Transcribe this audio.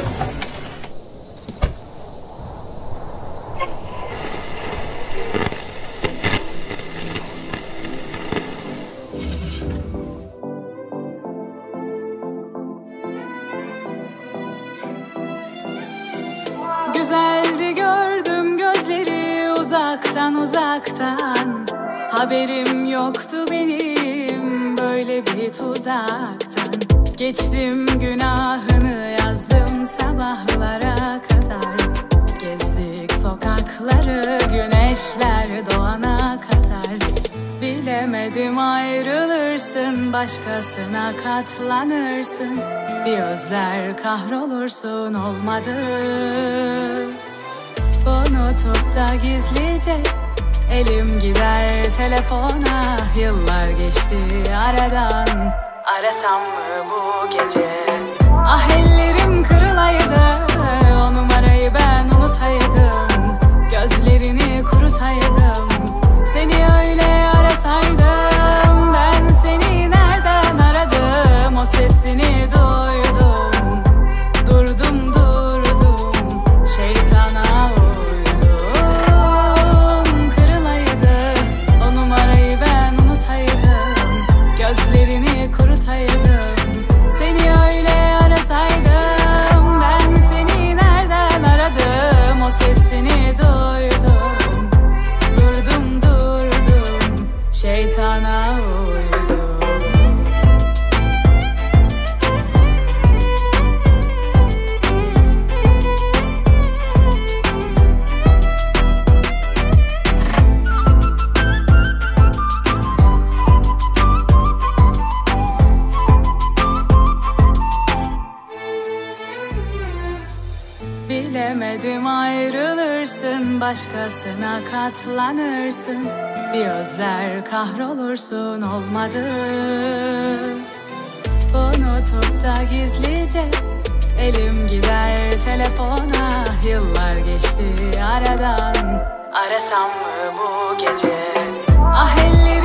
Güzeldi gördüm gözleri uzaktan uzaktan. Haberim yoktu benim böyle bir tuzaktan. Geçtim günahını yazdım sabahlara kadar. Gezdik sokakları güneşler doğana kadar. Bilemedim ayrılırsın başkasına katlanırsın. Bir özler kahrolursun olmadı. Unutup da gizlice elim gider telefona. Yıllar geçti aradan, arasam mı bu gece? Ah ellerim kırılaydı, o numarayı ben unutaydım. Gözlerini kurutaydım, seni öyle arasaydım. Ben seni nereden aradım, o sesini duydum. Durdum durdum, şeytana uydum. Kırılaydı, o numarayı ben unutaydım. Gözlerini kurutaydım, seni öyle arasaydım. Ben seni nereden aradım, o sesini duydum. Durdum durdum, şeytana uydum. Bilemedim ayrılırsın başkasına katlanırsın. Bir özler kahrolursun olmadı. Unutup da gizlice elim gider telefona. Yıllar geçti aradan, arasam mı bu gece? Ah ellerim